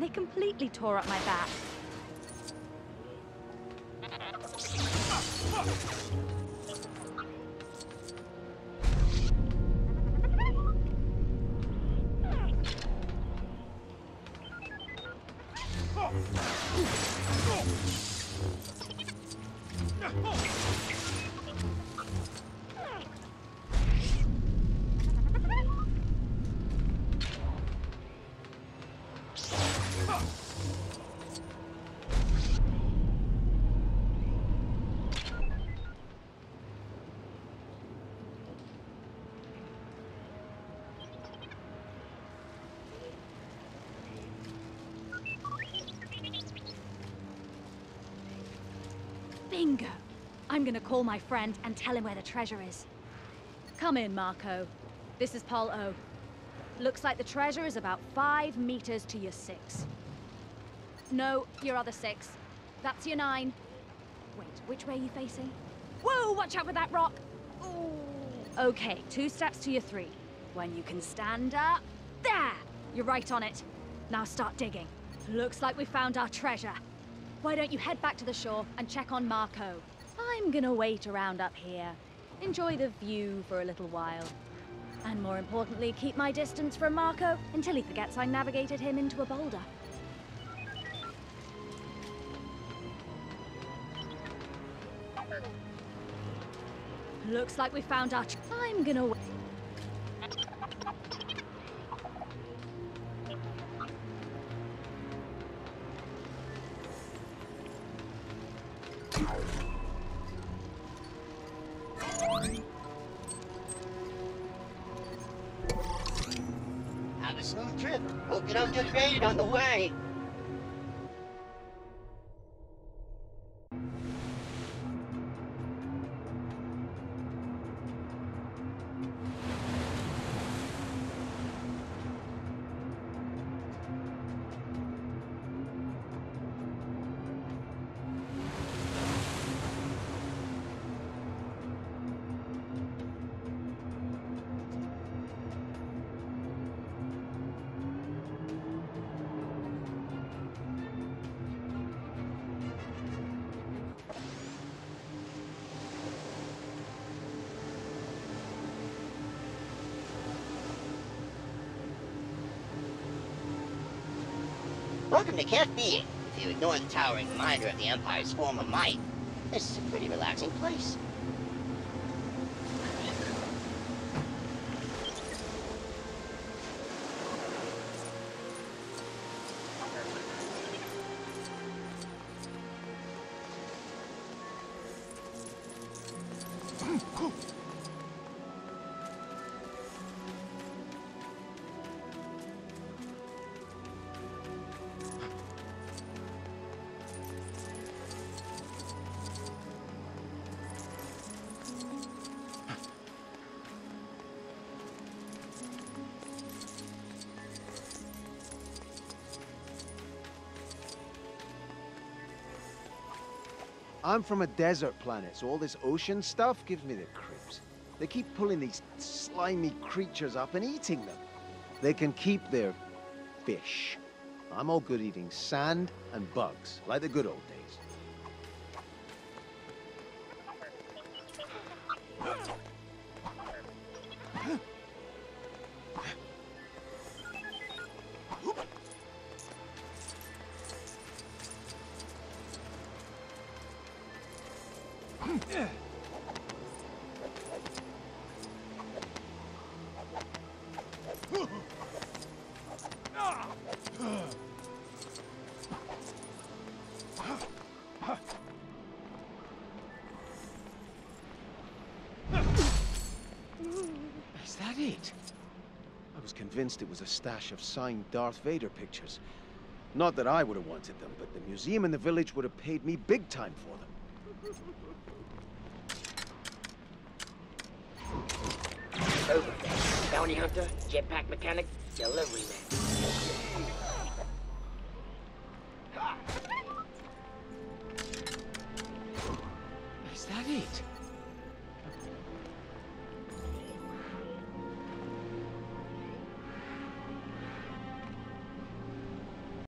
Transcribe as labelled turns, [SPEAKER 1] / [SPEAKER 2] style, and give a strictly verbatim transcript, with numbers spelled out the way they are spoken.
[SPEAKER 1] and they completely tore up my back. Bingo! I'm gonna call my friend and tell him where the treasure is. Come in, Marco. This is Paul O. Looks like the treasure is about five meters to your six. No, your other six. That's your nine. Wait, which way are you facing? Whoa, watch out for that rock! Ooh. Okay, two steps to your three. When you can stand up, there! You're right on it. Now start digging. Looks like we found our treasure. Why don't you head back to the shore and check on Marco? I'm gonna wait around up here. Enjoy the view for a little while. And more importantly, keep my distance from Marco until he forgets I navigated him into a boulder. Looks like we found our... I'm gonna wait.
[SPEAKER 2] Have a smooth trip. Hope you don't get faded on the way. Welcome to Camp B. If you ignore the towering reminder of the Empire's former might, this is a pretty relaxing place.
[SPEAKER 3] I'm from a desert planet, so all this ocean stuff gives me the creeps. They keep pulling these slimy creatures up and eating them. They can keep their fish. I'm all good eating sand and bugs, like the good old days. Is that it? I was convinced it was a stash of signed Darth Vader pictures. Not that I would have wanted them, but the museum in the village would have paid me big time for them.
[SPEAKER 2] Over. Bounty hunter, jetpack mechanic, delivery man.